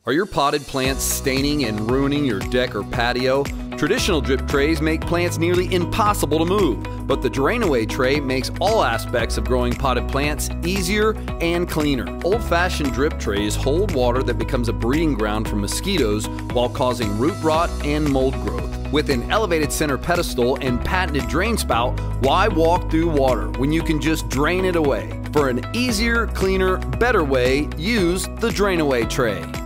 Are your potted plants staining and ruining your deck or patio? Traditional drip trays make plants nearly impossible to move, but the drain-away tray makes all aspects of growing potted plants easier and cleaner. Old-fashioned drip trays hold water that becomes a breeding ground for mosquitoes while causing root rot and mold growth. With an elevated center pedestal and patented drain spout, why walk through water when you can just drain it away? For an easier, cleaner, better way, use the drain-away tray.